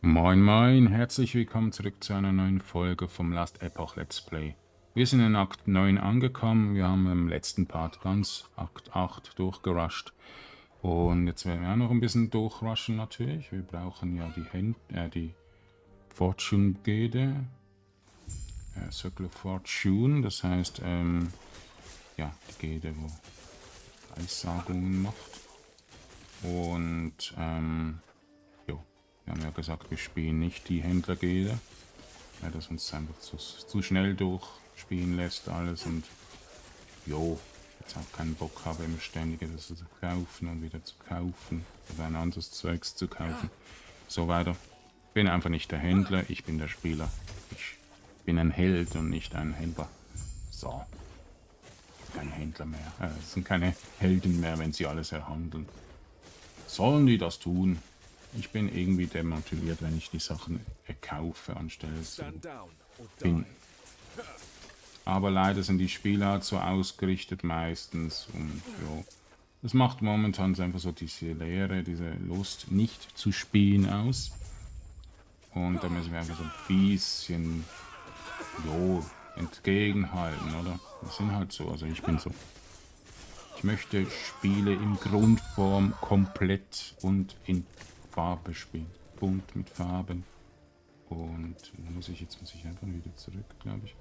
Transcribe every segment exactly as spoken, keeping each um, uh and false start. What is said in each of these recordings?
Moin moin, herzlich willkommen zurück zu einer neuen Folge vom Last Epoch Let's Play. Wir sind in Akt neun angekommen, wir haben im letzten Part ganz Akt acht durchgerusht. Und jetzt werden wir auch noch ein bisschen durchrushen natürlich. Wir brauchen ja die, Hand, äh, die Fortune-Gede, äh, Circle of Fortune, das heißt, ähm, ja, die Gede, wo Eissagungen macht. Und, ähm, jo, wir haben ja gesagt, wir spielen nicht die Händlergede, weil das uns einfach zu, zu schnell durchspielen lässt alles und, jo, jetzt auch keinen Bock habe, immer ständig das zu kaufen und wieder zu kaufen oder ein anderes Zeugs zu kaufen, so weiter. Ich bin einfach nicht der Händler, ich bin der Spieler. Ich bin ein Held und nicht ein Händler. So. Kein Händler mehr. Äh, es sind keine Helden mehr, wenn sie alles erhandeln. Sollen die das tun? Ich bin irgendwie demotiviert, wenn ich die Sachen kaufe, anstelle zu finden. Aber leider sind die Spiele halt so ausgerichtet meistens und ja, das macht momentan einfach so diese Leere, diese Lust nicht zu spielen aus. Und da müssen wir einfach so ein bisschen, jo, entgegenhalten, oder? Das sind halt so, also ich bin so. Ich möchte Spiele in Grundform komplett und in Farbe spielen. Bunt mit Farben. Und muss ich jetzt muss ich einfach wieder zurück, glaube ich.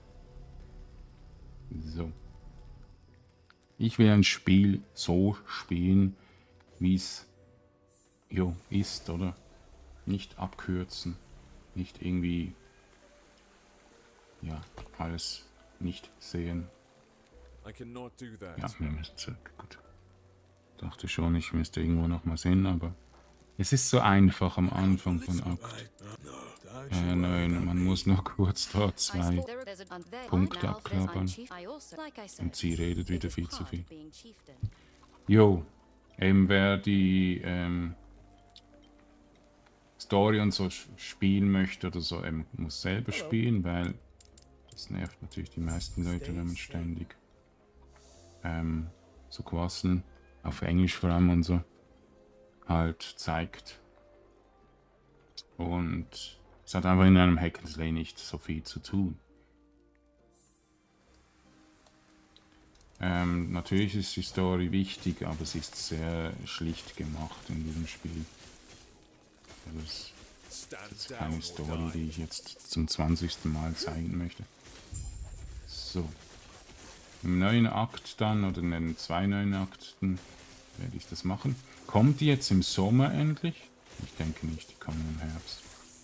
So. Ich will ein Spiel so spielen, wie es jo ist, oder? Nicht abkürzen. Nicht irgendwie ja, alles nicht sehen. Ja, wir müssen zurück. Gut. Dachte schon, ich müsste irgendwo noch mal sehen, aber es ist so einfach am Anfang von Akt äh, neun. Man muss nur kurz dort zwei Punkte abklappern und sie redet wieder viel zu viel. Jo, eben wer die ähm, Story und so spielen möchte oder so, ähm, muss selber spielen, weil das nervt natürlich die meisten Leute, wenn man ständig ähm, so quasseln, auf Englisch vor allem und so, halt zeigt. Und es hat einfach in einem Hack and Slay nicht so viel zu tun. Ähm, natürlich ist die Story wichtig, aber sie ist sehr schlicht gemacht in diesem Spiel. Also es ist keine Story, die ich jetzt zum zwanzigsten Mal zeigen möchte. So. Im neuen Akt dann, oder in den zwei neuen Akten, werde ich das machen. Kommt die jetzt im Sommer endlich? Ich denke nicht, die kommen im Herbst.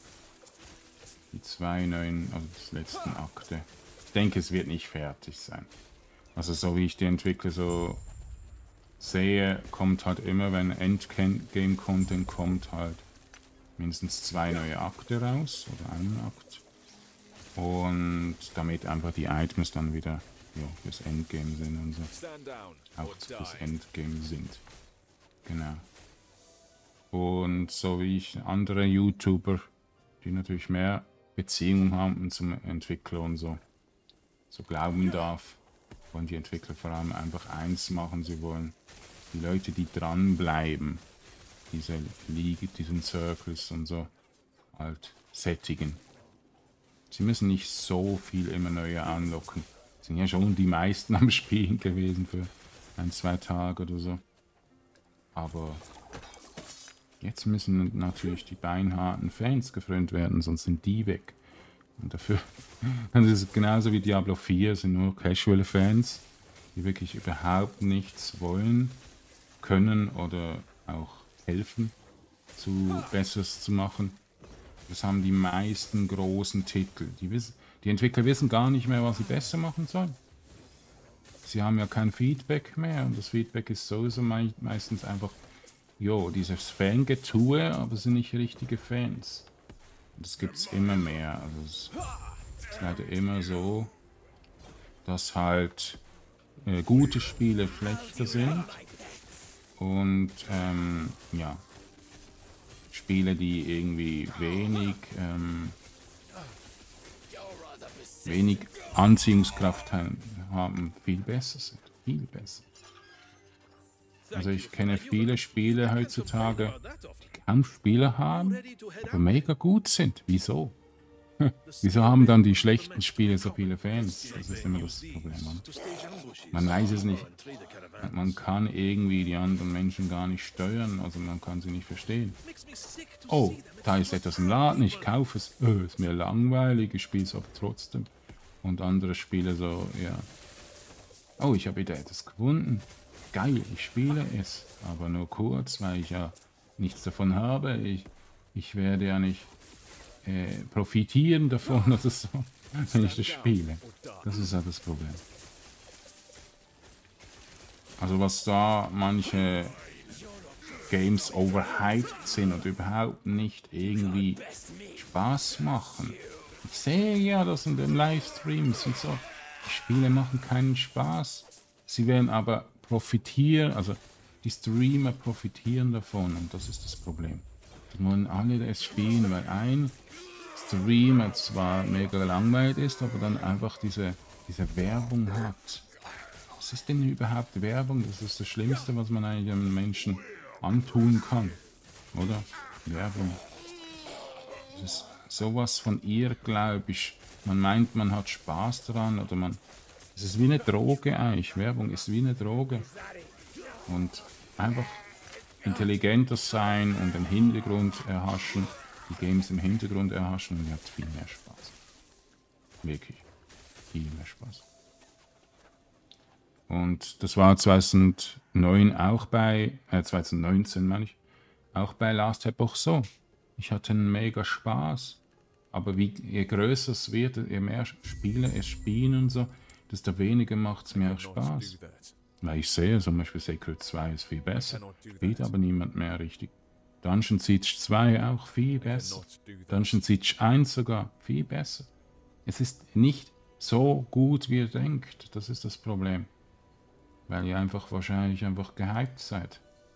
Die zwei neuen, also die letzten Akte. Ich denke, es wird nicht fertig sein. Also so wie ich die Entwickler so sehe, kommt halt immer, wenn Endgame-Content kommt, halt mindestens zwei neue Akte raus, oder einen Akt. Und damit einfach die Items dann wieder ja, fürs Endgame sind und so. Auch fürs Endgame sind. Genau. Und so wie ich andere YouTuber, die natürlich mehr Beziehungen haben zum Entwickler und so, so glauben darf, wollen die Entwickler vor allem einfach eins machen. Sie wollen die Leute, die dranbleiben, diese League, diesen Circles und so, halt sättigen. Sie müssen nicht so viel immer neue anlocken. Sind ja schon die meisten am Spielen gewesen für ein, zwei Tage oder so. Aber jetzt müssen natürlich die beinharten Fans gefreut werden, sonst sind die weg. Und dafür, das ist genauso wie Diablo vier, sind nur casual Fans, die wirklich überhaupt nichts wollen, können oder auch helfen, zu Besseres zu machen. Das haben die meisten großen Titel. Die, wissen, die Entwickler wissen gar nicht mehr, was sie besser machen sollen. Sie haben ja kein Feedback mehr und das Feedback ist sowieso mei meistens einfach, jo, dieses Fangetue, aber es sind nicht richtige Fans. Und das gibt es immer mehr. Also es ist leider immer so, dass halt äh, gute Spiele schlechter sind und ähm, ja, Spiele, die irgendwie wenig, ähm, wenig Anziehungskraft haben, viel besser sind. Viel besser. Also ich kenne viele Spiele heutzutage, kaum Spieler haben, aber mega gut sind. Wieso? Wieso haben dann die schlechten Spiele so viele Fans? Das ist immer das Problem. Man, man weiß es nicht. Man kann irgendwie die anderen Menschen gar nicht steuern, also man kann sie nicht verstehen. Oh, da ist etwas im Laden, ich kaufe es. Oh, ist mir langweilig, ich spiele es aber trotzdem. Und andere Spiele so, ja. Oh, ich habe wieder etwas gefunden. Geil, ich spiele es, aber nur kurz, weil ich ja nichts davon habe. Ich, ich werde ja nicht äh, profitieren davon oder so, wenn ich das spiele. Das ist ja das Problem. Also was da manche Games overhyped sind und überhaupt nicht irgendwie Spaß machen. Ich sehe ja das in den Livestreams und so. Die Spiele machen keinen Spaß. Sie werden aber profitieren, also die Streamer profitieren davon und das ist das Problem. Die wollen alle es spielen, weil ein Streamer zwar mega langweilig ist, aber dann einfach diese, diese Werbung hat. Was ist denn überhaupt Werbung? Das ist das Schlimmste, was man eigentlich einem Menschen antun kann, oder? Werbung. Das ist sowas von irrglaubig. Man meint, man hat Spaß daran oder man... Es ist wie eine Droge eigentlich. Werbung ist wie eine Droge. Und einfach intelligenter sein und den Hintergrund erhaschen, die Games im Hintergrund erhaschen und ihr habt viel mehr Spaß. Wirklich. Viel mehr Spaß. Und das war zweitausendneun auch bei, äh zweitausendneunzehn meine ich, auch bei Last Epoch so. Ich hatte einen mega Spaß. Aber wie, je größer es wird, je mehr Spiele es spielen und so, desto weniger macht es mir auch Spaß. Weil ich sehe, zum Beispiel Sacred zwei ist viel besser, spielt aber niemand mehr richtig. Dungeon Siege zwei auch viel besser. Dungeon Siege eins sogar viel besser. Es ist nicht so gut, wie ihr denkt. Das ist das Problem. Weil ihr einfach wahrscheinlich einfach gehypt seid.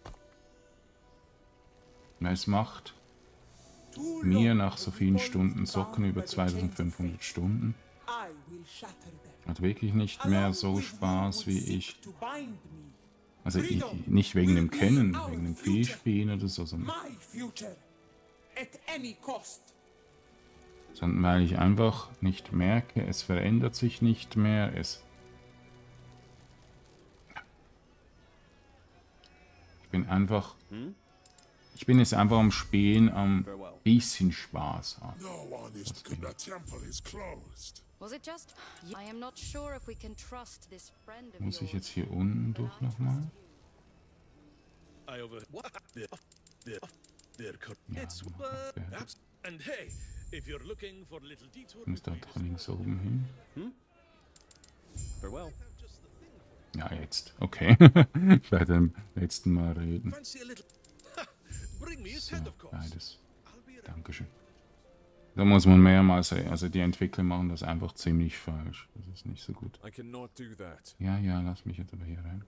Weil es macht mir nach so vielen Stunden Zocken, über zweitausendfünfhundert Stunden, hat wirklich nicht mehr so Spaß wie ich. Also ich, nicht wegen dem Kennen, wegen dem Vielspielen oder so, sondern, sondern weil ich einfach nicht merke, es verändert sich nicht mehr, es ich bin einfach ich bin jetzt einfach am Spielen, am bisschen Spaß haben. Muss ich jetzt hier unten durch nochmal? Ja, ich muss da doch links oben hin. Ja, jetzt. Okay. Ich werde beim letzten Mal reden. So, beides. Dankeschön. Da muss man mehrmals, also die Entwickler machen das einfach ziemlich falsch. Das ist nicht so gut. Ja, ja, lass mich jetzt aber hier rein.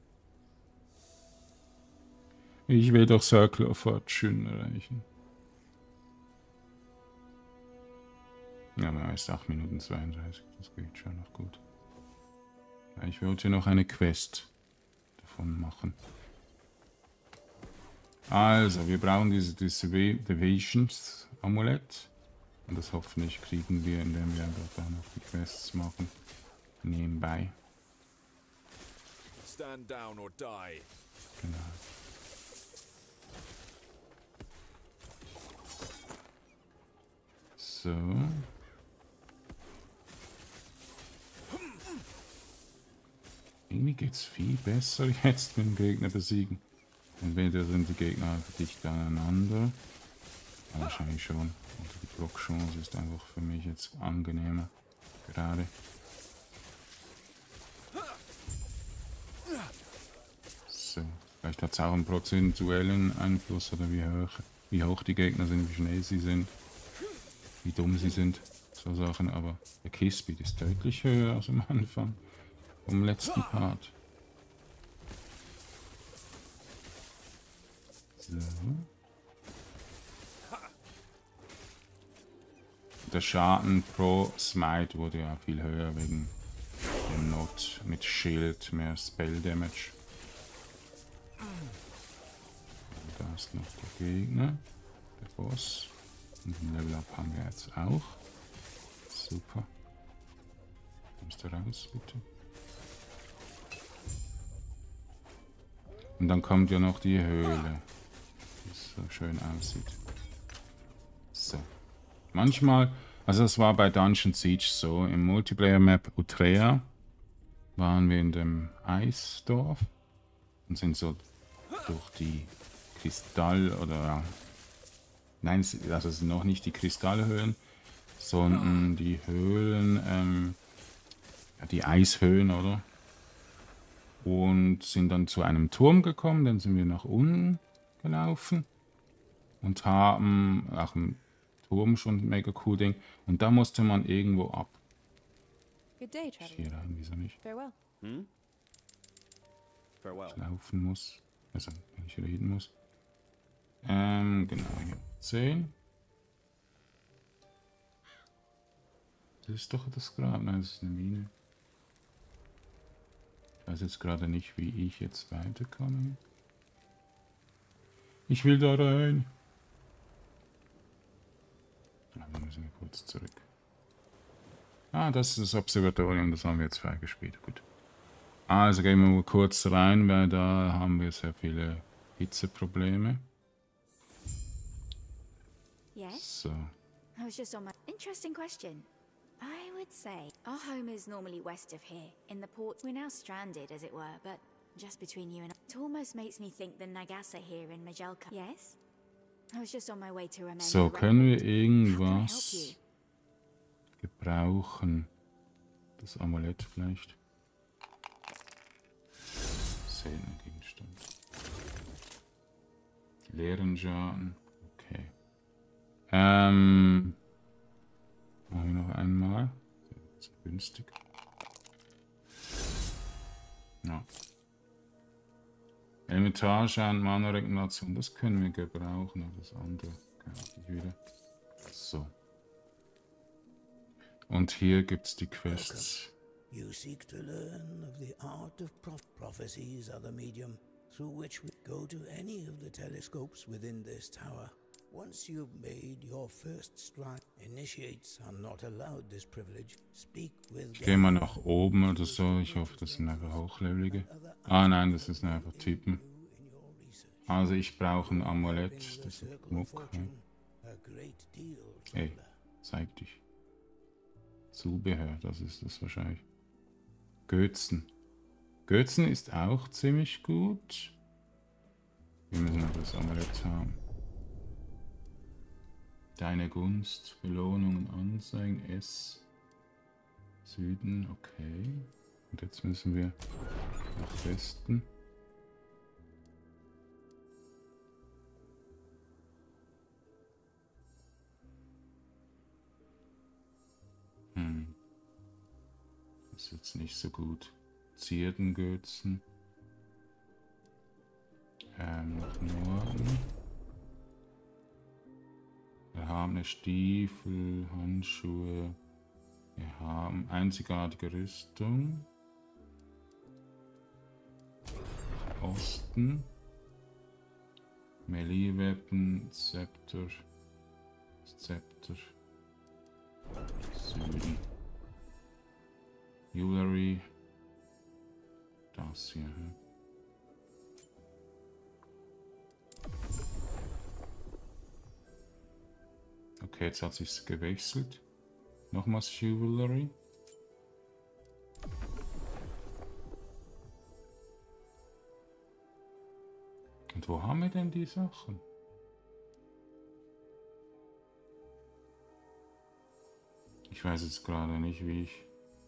Ich will doch Circle of Fortune erreichen. Ja, aber ist acht Minuten zweiunddreißig, das geht schon noch gut. Ich wollte noch eine Quest davon machen. Also, wir brauchen diese Divisions Amulett. Und das hoffentlich kriegen wir, indem wir einfach da noch die Quests machen. Nebenbei. Stand down or die. Genau. So. Irgendwie geht's viel besser jetzt mit dem Gegner besiegen. Entweder sind die Gegner einfach dicht aneinander. Wahrscheinlich schon. Und die Blockchance ist einfach für mich jetzt angenehmer. Gerade. So. Vielleicht hat es auch einen prozentuellen Einfluss oder wie hoch, wie hoch die Gegner sind, wie schnell sie sind, wie dumm sie sind. So Sachen. Aber der Kill-Speed ist deutlich höher als am Anfang. Vom letzten Part. So. Der Schaden pro Smite wurde ja viel höher wegen dem Not mit Schild, mehr Spell Damage. Da Da ist noch der Gegner, der Boss. Und ein Level Up haben wir jetzt auch. Super. Kommst du raus, bitte? Und dann kommt ja noch die Höhle, die so schön aussieht. So. Manchmal, also das war bei Dungeon Siege so, im Multiplayer-Map Utrea waren wir in dem Eisdorf und sind so durch die Kristall- oder... Nein, also es sind noch nicht die Kristallhöhlen, sondern die Höhlen, ähm, die Eishöhlen, oder? Und sind dann zu einem Turm gekommen, dann sind wir nach unten gelaufen und haben auch im Turm schon ein mega cool Ding. Und da musste man irgendwo ab. Hier rein, wieso nicht? Hm? Ich laufen muss. Also, wenn ich reden muss. Ähm, genau, hier. zehn. Das ist doch das Grab. Nein, das ist eine Mine. Ich weiß jetzt gerade nicht, wie ich jetzt weiterkomme. Ich will da rein. Aber müssen wir kurz zurück. Ah, das ist das Observatorium, das haben wir jetzt freigespielt. Gut. Also gehen wir mal kurz rein, weil da haben wir sehr viele Hitzeprobleme. Yes. So. I was just on my interesting question. I would say our home is normally west of here, in the port. We're now stranded, as it were, but just between you and I, it almost makes me think the Nagasa here in Majelka. Yes? I was just on my way to remember. So, können wir irgendwas gebrauchen? Das Amulett vielleicht? Seltener Gegenstand. Leeren Schaden. Okay. Ähm. Machen wir noch einmal. Das ist günstig. Ja. Elementarschaden, Mana-Regeneration, das können wir gebrauchen. Aber das andere kann ich wieder. So. Und hier gibt es die Quests. You seek to learn of the art of proph prophecies are the medium through which we go to any of the telescopes within this tower. Once you've made your first strike, initiates are not allowed this privilege. Speak with. Ich gehe mal nach oben oder so. Ich hoffe, das sind einfach Hochlevelige. Ah nein, das ist einfach Typen. Also ich brauche ein Amulett. Das ist Muck. Ey, zeig dich. Zubehör, das ist das wahrscheinlich. Götzen. Götzen ist auch ziemlich gut. Wir müssen aber das Amulett haben. Deine Gunst, Belohnungen anzeigen, S. Süden, okay. Und jetzt müssen wir nach Westen. Hm. Das ist jetzt nicht so gut. Zierdengötzen. Ähm, nach Norden. Wir haben eine Stiefel, Handschuhe. Wir haben einzigartige Rüstung. Osten. Melee-Weapon, Zepter. Zepter. Süden. Jewelry. Das hier. Hm? Okay, jetzt hat sich's gewechselt. Nochmals Jewelry. Und wo haben wir denn die Sachen? Ich weiß jetzt gerade nicht, wie ich...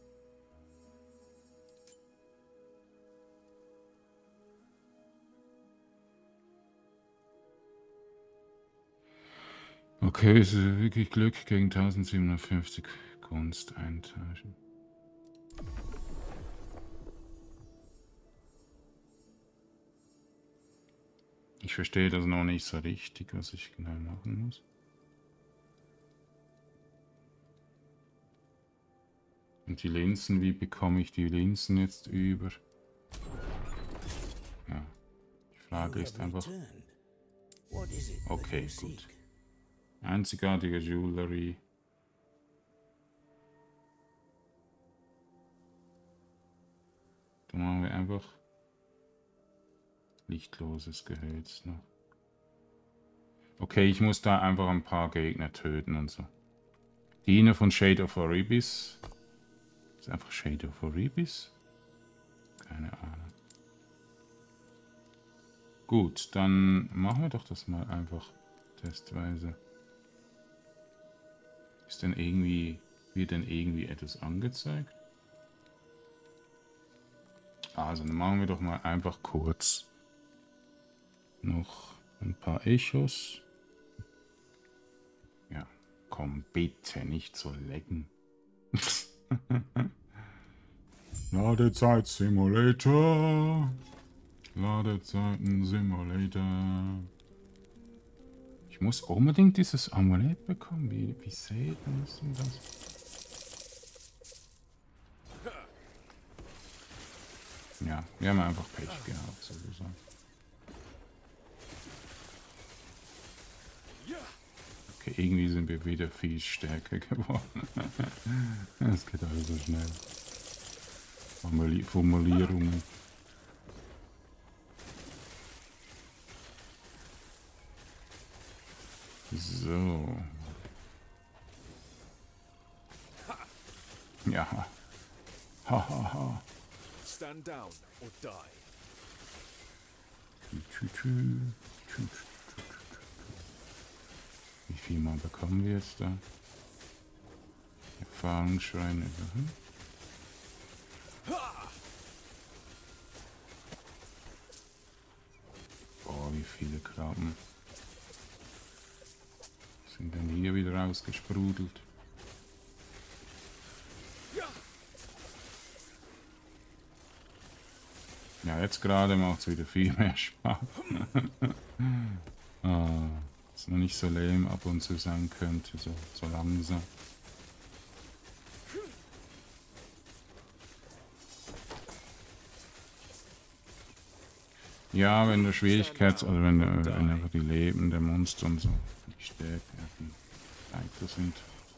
Okay, es ist wirklich Glück gegen tausendsiebenhundertfünfzig Kunst eintauschen. Ich verstehe das noch nicht so richtig, was ich genau machen muss. Und die Linsen, wie bekomme ich die Linsen jetzt über? Ja, die Frage ist einfach... What is it that Okay, you gut. seek? Einzigartige Jewelry. Da machen wir einfach lichtloses Gehölz noch. Okay, ich muss da einfach ein paar Gegner töten und so. Diener von Shade of Erebis. Ist einfach Shade of Erebis? Keine Ahnung. Gut, dann machen wir doch das mal einfach testweise. Ist denn irgendwie, wird denn irgendwie etwas angezeigt? Also, dann machen wir doch mal einfach kurz noch ein paar Echos. Ja, komm, bitte nicht so lecken. Ladezeit Simulator. Ladezeiten Simulator. Ich muss unbedingt dieses Amulett bekommen. Wie, wie selten ist denn das? Ja, wir haben einfach Pech gehabt, sozusagen. Okay, irgendwie sind wir wieder viel stärker geworden. Es geht alles so schnell. Formuli- Formulierungen. So. Ja. Ha ha ha. Stand down or die. Tü, tü, tü, tü, tü, tü, tü. Wie viel mal bekommen wir jetzt da? Erfahrungsschreine. Mhm. Boah, wie viele Krabben sind denn hier wieder rausgesprudelt? Ja, jetzt gerade macht es wieder viel mehr Spaß. Ah, dass man nicht so lame ab und zu sein könnte, so, so langsam. Ja, wenn der Schwierigkeits-, also wenn, der, wenn einfach die Leben der Monster und so, die Stärke, die weiter sind,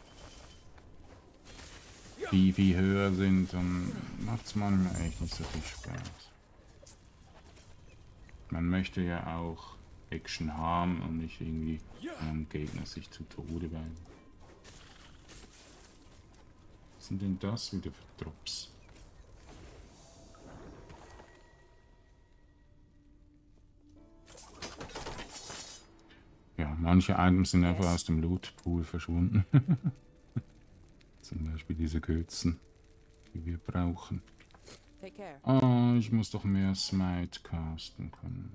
die viel höher sind, dann macht es manchmal echt nicht so viel Spaß. Man möchte ja auch Action haben und nicht irgendwie einem Gegner sich zu Tode weinen. Was sind denn das wieder für Drops? Ja, manche Items sind einfach aus dem Loot-Pool verschwunden. Zum Beispiel diese Götzen, die wir brauchen. Oh, ich muss doch mehr Smite casten können.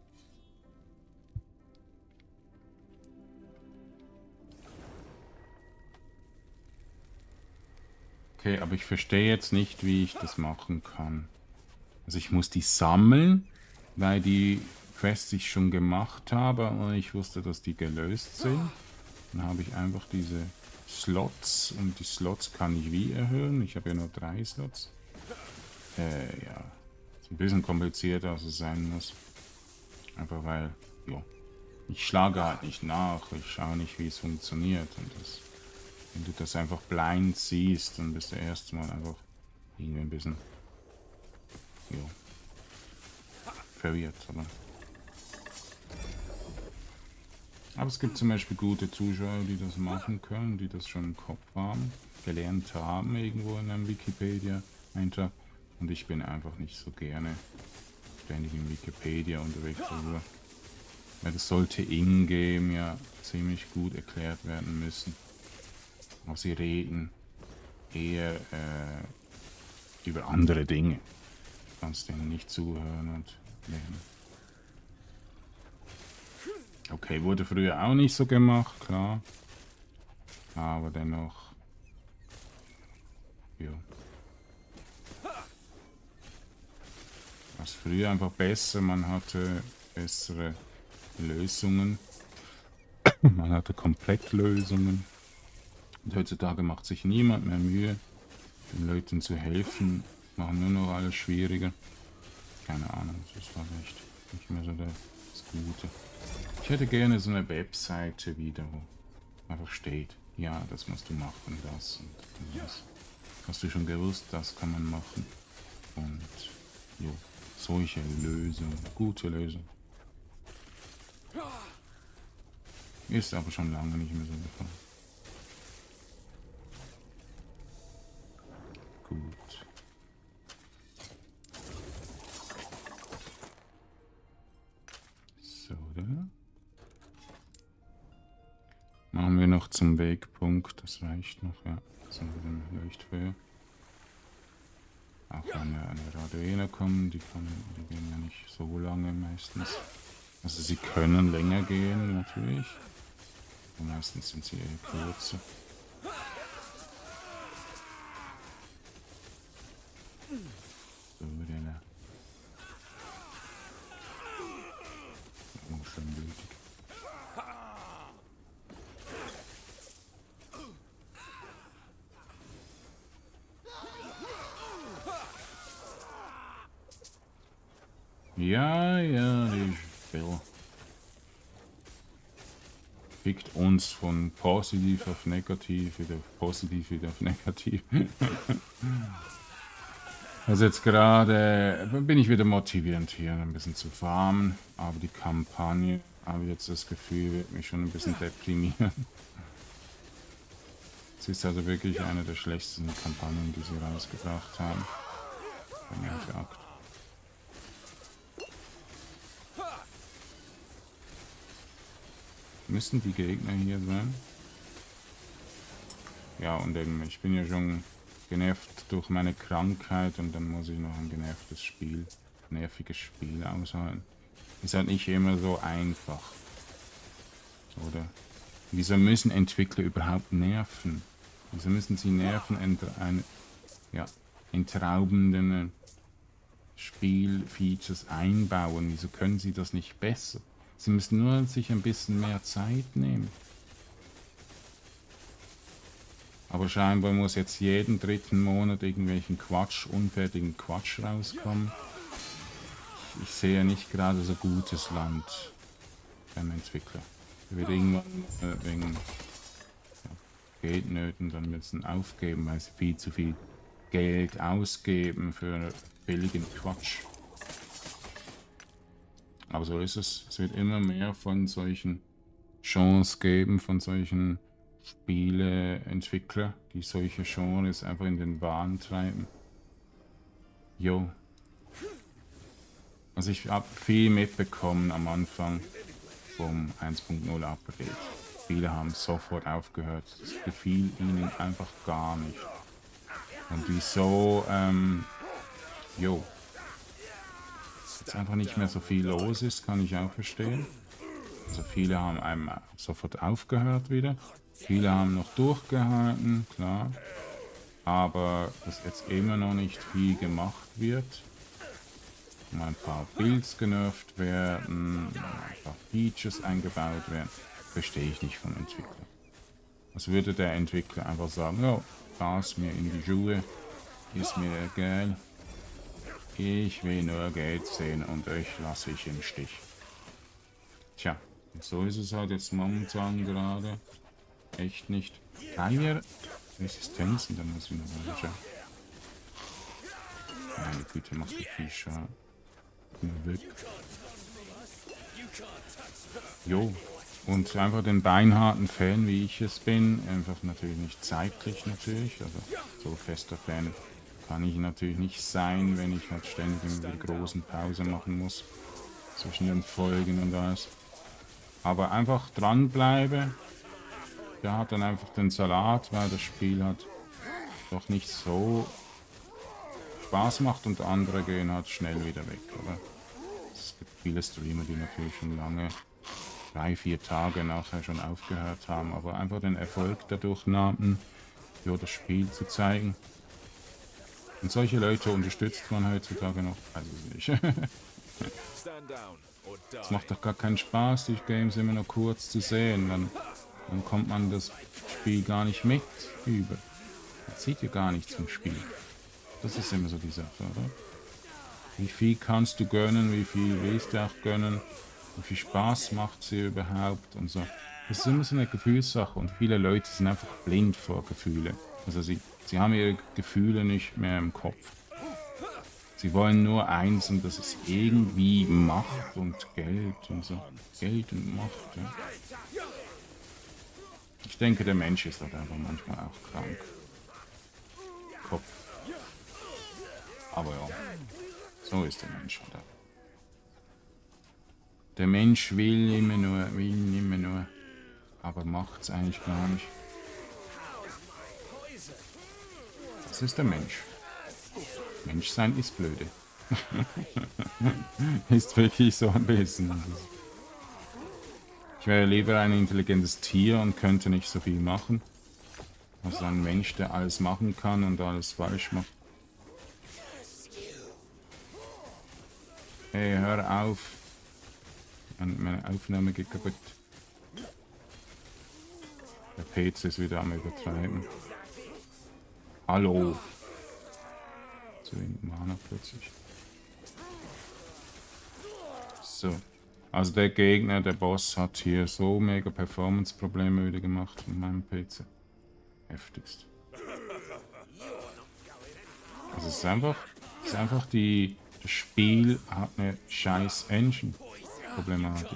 Okay, aber ich verstehe jetzt nicht, wie ich das machen kann. Also ich muss die sammeln, weil die Quests ich schon gemacht habe und ich wusste, dass die gelöst sind. Dann habe ich einfach diese Slots und die Slots kann ich wie erhöhen. Ich habe ja nur drei Slots. Äh, ja. Ist ein bisschen komplizierter, als es sein muss. Einfach weil, ja, ich schlage halt nicht nach. Ich schaue nicht, wie es funktioniert. Und das, wenn du das einfach blind siehst, dann bist du erstmal einfach irgendwie ein bisschen, ja, verwirrt, oder? Aber es gibt zum Beispiel gute Zuschauer, die das machen können, die das schon im Kopf haben, gelernt haben, irgendwo in einem Wikipedia-Eintrag. Und ich bin einfach nicht so gerne ständig in Wikipedia unterwegs. Also, weil das sollte in-game ja ziemlich gut erklärt werden müssen. Aber sie reden eher äh, über andere Dinge. Du kannst denen nicht zuhören und lernen. Okay, wurde früher auch nicht so gemacht, klar. Aber dennoch. Ja. War es früher einfach besser, man hatte bessere Lösungen. Man hatte Komplettlösungen. Und heutzutage macht sich niemand mehr Mühe, den Leuten zu helfen. Machen nur noch alles schwieriger. Keine Ahnung, das war echt nicht mehr so das Gute. Ich hätte gerne so eine Webseite wieder, wo einfach steht, ja, das musst du machen, das und das. Hast du schon gewusst, das kann man machen. Und jo, solche Lösungen, gute Lösung. Ist aber schon lange nicht mehr so der Fall. Gut. So, da. Machen wir noch zum Wegpunkt, das reicht noch, ja. So mit dem Leuchtfeuer. Auch wenn ja eine Raduene kommen, die, kann, die gehen ja nicht so lange meistens. Also sie können länger gehen natürlich. Aber meistens sind sie eher kürzer. So, der. Oh, schon blutig. Ja, ja, die Spiel fickt uns von positiv auf negativ, wieder positiv, wieder auf negativ. Also jetzt gerade bin ich wieder motivierend hier ein bisschen zu farmen, aber die Kampagne, habe ich jetzt das Gefühl, wird mich schon ein bisschen deprimieren. Es ist also wirklich eine der schlechtesten Kampagnen, die sie rausgebracht haben. Akt. Müssen die Gegner hier sein? Ja, und eben, ich bin ja schon genervt durch meine Krankheit und dann muss ich noch ein genervtes Spiel, nerviges Spiel aushalten. Ist halt nicht immer so einfach. Oder? Wieso müssen Entwickler überhaupt nerven? Wieso müssen sie nerven, eine, ja, entraubenden Spielfeatures einbauen? Wieso können sie das nicht besser? Sie müssen nur sich ein bisschen mehr Zeit nehmen. Aber scheinbar muss jetzt jeden dritten Monat irgendwelchen Quatsch, unfertigen Quatsch rauskommen. Ich sehe nicht gerade so gutes Land beim Entwickler. Er wird irgendwann äh, wegen ja, Geldnöten dann müssen aufgeben, weil sie viel zu viel Geld ausgeben für billigen Quatsch. Aber so ist es. Es wird immer mehr von solchen Genres geben, von solchen Spieleentwickler, die solche Genres einfach in den Wahn treiben. Jo. Also ich habe viel mitbekommen am Anfang vom eins Punkt null Update. Viele haben sofort aufgehört. Das gefiel ihnen einfach gar nicht. Und wieso, ähm, jo. Jetzt einfach nicht mehr so viel los ist, kann ich auch verstehen. Also viele haben einem sofort aufgehört wieder. Viele haben noch durchgehalten, klar. Aber dass jetzt immer noch nicht viel gemacht wird. Und ein paar Builds genervt werden, ein paar Features eingebaut werden, verstehe ich nicht vom Entwickler. Was würde der Entwickler einfach sagen, ja, pass mir in die Schuhe, ist mir egal. Ich will nur Geld sehen und euch lasse ich im Stich. Tja, und so ist es halt jetzt momentan gerade. Echt nicht. Drei Resistenzen, dann muss ich noch mal schauen. Meine Güte, macht die Viecher nur weg. Jo, und einfach den beinharten Fan, wie ich es bin, einfach natürlich nicht zeitlich natürlich, also so fester Fan kann ich natürlich nicht sein, wenn ich halt ständig eine großen Pause machen muss zwischen den Folgen und alles. Aber einfach dranbleibe. Der hat dann einfach den Salat, weil das Spiel hat doch nicht so Spaß macht und andere gehen halt schnell wieder weg, oder? Es gibt viele Streamer, die natürlich schon lange, drei, vier Tage nachher schon aufgehört haben, aber einfach den Erfolg dadurch nahmen, für das Spiel zu zeigen. Und solche Leute unterstützt man heutzutage noch, also nicht. Es macht doch gar keinen Spaß, die Games immer nur kurz zu sehen, dann, dann kommt man das Spiel gar nicht mit über. Man sieht ja gar nichts vom Spiel. Das ist immer so die Sache, oder? Wie viel kannst du gönnen, wie viel willst du auch gönnen? Wie viel Spaß macht sie überhaupt und so. Das ist immer so eine Gefühlssache und viele Leute sind einfach blind vor Gefühle. Also sie, sie haben ihre Gefühle nicht mehr im Kopf. Sie wollen nur eins und das ist irgendwie Macht und Geld und so. Geld und Macht, ja. Ich denke, der Mensch ist halt einfach manchmal auch krank. Kopf. Aber ja, so ist der Mensch halt. Der Mensch will immer nur, will immer nur, aber macht's eigentlich gar nicht. Das ist der Mensch. Menschsein ist blöde. Ist wirklich so ein bisschen. Ich wäre lieber ein intelligentes Tier und könnte nicht so viel machen. Also ein Mensch, der alles machen kann und alles falsch macht. Hey, hör auf. Meine Aufnahme geht kaputt. Der P C ist wieder am Übertreiben. Hallo. Zu wenig Mana plötzlich. So. Also der Gegner, der Boss, hat hier so mega Performance-Probleme wieder gemacht mit meinem P C. Heftigst. Also es ist einfach, es ist einfach die, das Spiel hat eine scheiß Engine. Problematik.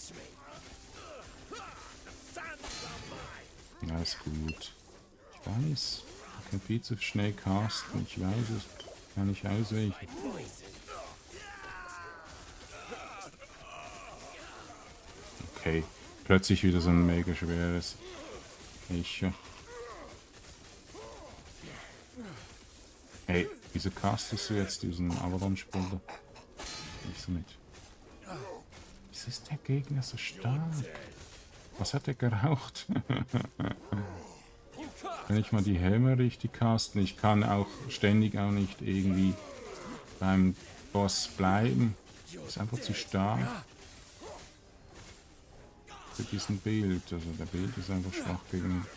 Ja, ist gut. Ich weiß, ich kann viel zu schnell casten. Ich weiß es. Kann ich ausweichen. Okay. Plötzlich wieder so ein mega schweres Echo. Hey, wieso castest du jetzt diesen Avalanche-Boulder? Nicht so mit. Wieso ist der Gegner so stark? Was hat er geraucht? Kann ich mal die Helme richtig casten? Ich kann auch ständig auch nicht irgendwie beim Boss bleiben. Ist einfach zu stark. Für diesen Bild. Also der Bild ist einfach schwach gegen ihn.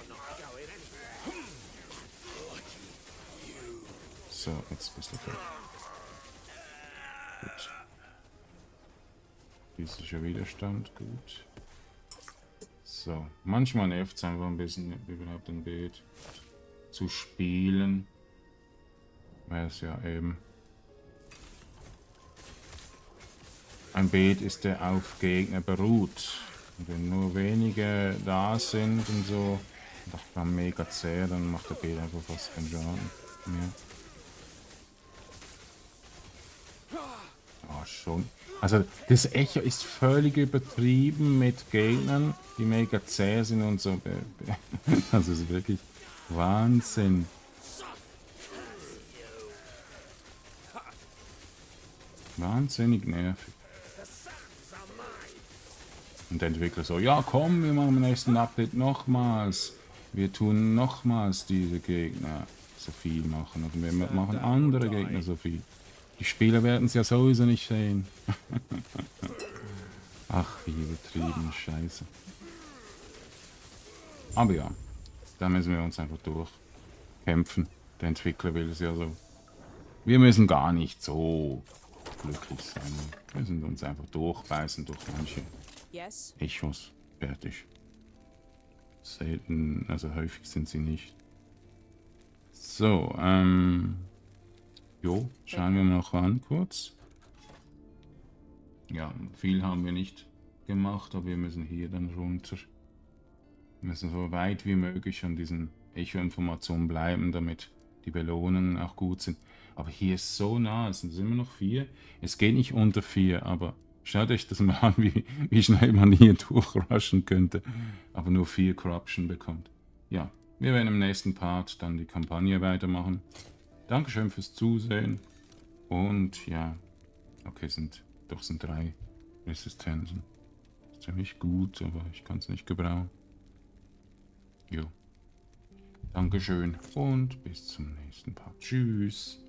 So, jetzt bist du fertig. Gut. Physischer Widerstand, gut. So, manchmal nervt es einfach ein bisschen, überhaupt ein Bild zu spielen. Weil es ja eben ein Beet ist, der auf Gegner beruht. Und wenn nur wenige da sind und so, das dann mega zäh, dann macht der Beet einfach fast keinen Schaden mehr. Ah, schon. Also das Echo ist völlig übertrieben mit Gegnern, die mega zäh sind und so. Das ist wirklich Wahnsinn. Wahnsinnig nervig. Und der Entwickler so, ja komm, wir machen im nächsten Update nochmals. Wir tun nochmals diese Gegner so viel machen. Und wir machen andere Gegner so viel. Die Spieler werden es ja sowieso nicht sehen. Ach, wie übertrieben, scheiße. Aber ja, da müssen wir uns einfach durchkämpfen. Der Entwickler will es ja so. Wir müssen gar nicht so glücklich sein. Wir müssen uns einfach durchbeißen durch manche Echos. Fertig. Selten, also häufig sind sie nicht. So, ähm... Jo, schauen wir mal noch an kurz. Ja, viel haben wir nicht gemacht, aber wir müssen hier dann runter. Wir müssen so weit wie möglich an diesen Echo-Informationen bleiben, damit die Belohnungen auch gut sind. Aber hier ist so nah, es sind immer noch vier. Es geht nicht unter vier, aber schaut euch das mal an, wie, wie schnell man hier durchrushen könnte. Aber nur vier Corruption bekommt. Ja, wir werden im nächsten Part dann die Kampagne weitermachen. Dankeschön fürs Zusehen. Und ja, okay, sind doch sind drei Resistenzen. Ist ziemlich gut, aber ich kann es nicht gebrauchen. Jo. Dankeschön und bis zum nächsten Part. Tschüss.